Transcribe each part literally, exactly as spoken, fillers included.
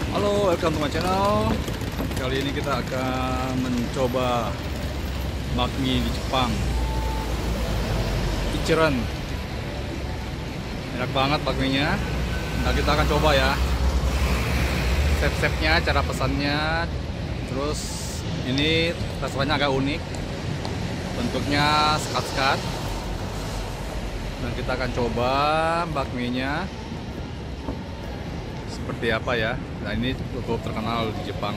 Halo, welcome to my channel. Kali ini kita akan mencoba bakmi di Jepang. Ichiran. Enak banget bakminya. Nah, kita akan coba ya. Step-stepnya, cara pesannya. Terus ini rasanya agak unik. Bentuknya sekat-sekat. Dan kita akan coba bakminya seperti apa ya. Nah, ini cukup terkenal di Jepang.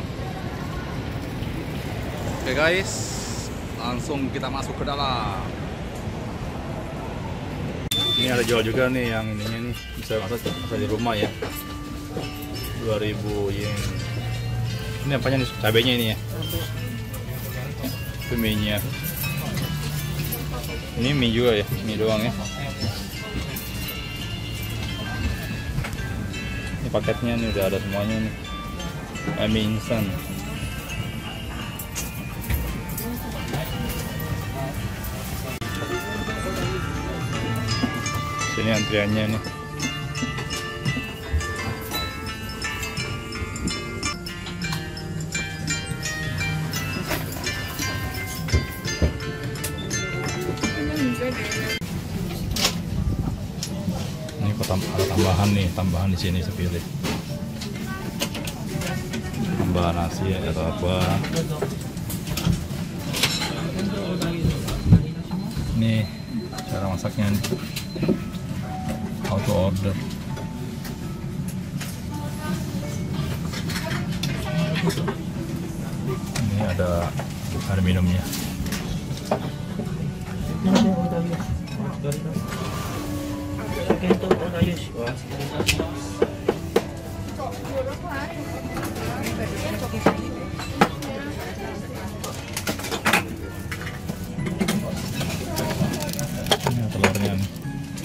Oke guys, langsung kita masuk ke dalam. Ini ada jual juga nih yang ininya nih, bisa masak masak di rumah ya. dua ribu yen. Ini apanya nih? Cabenya ini ya. Itu mie-nya. Ini mie juga ya, mie doang ya. Ini paketnya nih udah ada semuanya nih. Mie instan. Sini antriannya nih. Ini ada tambahan nih, tambahan di sini saya pilih. Tambahan nasi atau apa. Ini cara masaknya nih. How to order. Ini ada ada minumnya. Ini telurnya nih.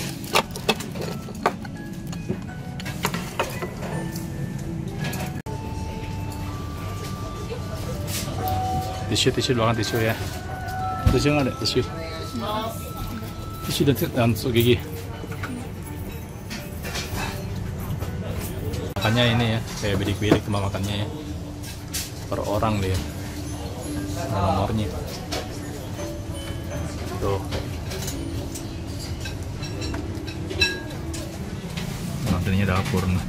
Tisu, tisu doang, tisu ya. Tisu nggak ada, tisu. Tisu dan dan tusuk gigi. Makannya ini ya, kayak bidik-bidik tempat makannya ya. Per orang dia. Ada nomornya. Tuh. Nah, ini dapur nih.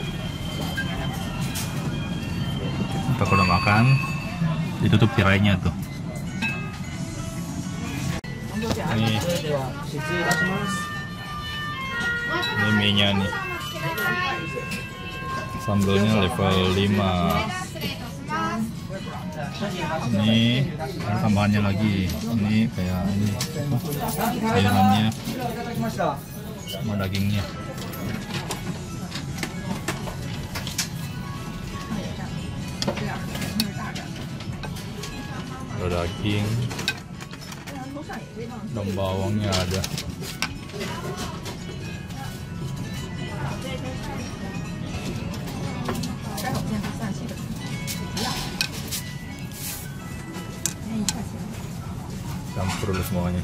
Kita kalau makan ditutup tirainya tuh. Ini ini mie-nya nih. Sambelnya level lima. Ini ada tambahannya lagi. Ini kayak ini sayurannya sama dagingnya. Ada daging dan bawangnya ada. Campur dulu semuanya.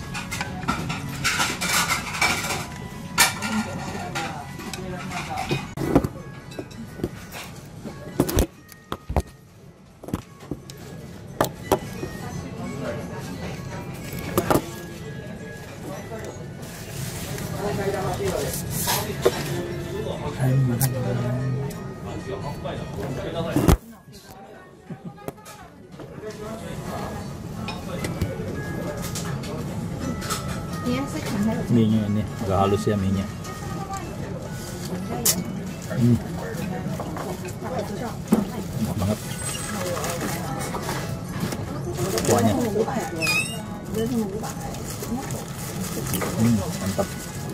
Mie-nya ini agak halus ya mie-nya. Hmm. Enak banget kuahnya. Hmm, mantap.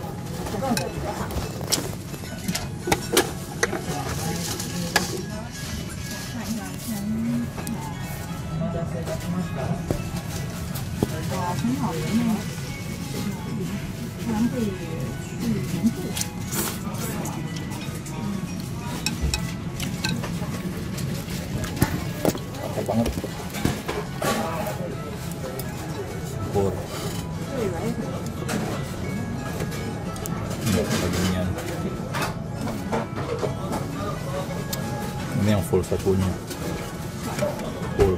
Mantap banget. Syukur. Ini dagingnya. Ini yang full satunya. Full.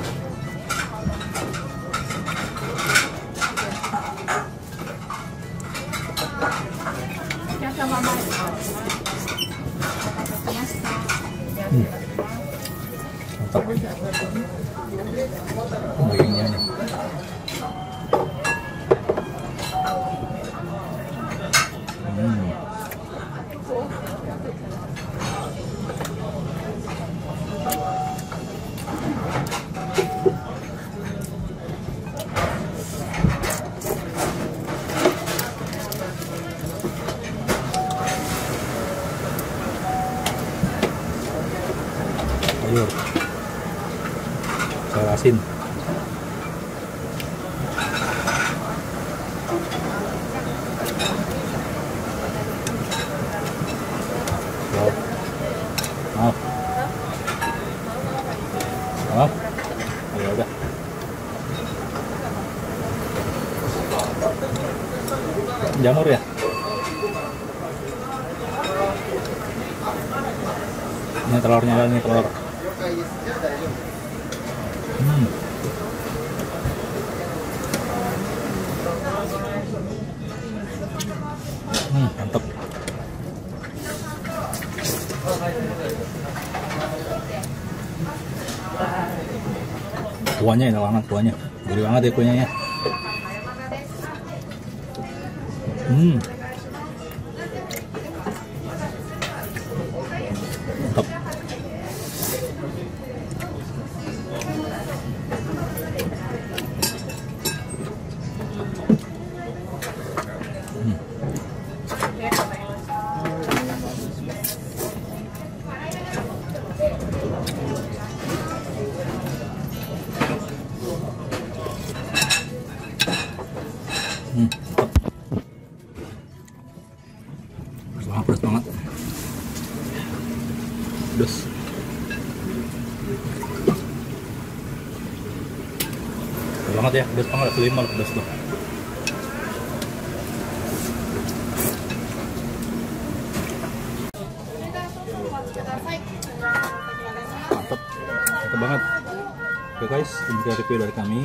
Hmm. Mantap. Dagingnya nih. Hmm. Sayur sayur asin. Wow. Maaf. Maaf. Ya udah. Jamur ya? Ini telurnya, ini telur. Hmm. Hmm, mantap. Kuahnya enak banget, kuahnya gurih banget ya kuahnya ya. Hmm, mantap. Hmm. Hmm, mantap. Pedas banget, pedas. Pedas banget ya, pedas banget, kelima pedas tuh. Mantap, mantap banget. Oke guys, ini review dari kami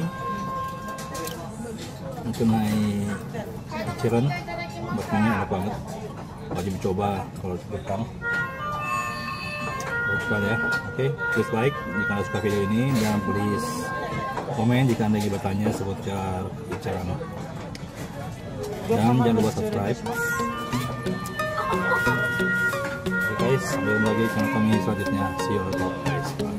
mengenai ciren. Bakminya enak banget, wajib dicoba kalau di Jepang. Coba ya. Oke, please like jika anda suka video ini, dan please komen jika anda ingin bertanya seputar bicaraan. Dan jangan lupa subscribe. Oke guys, sampai jumpa lagi channel kami selanjutnya. See you all guys.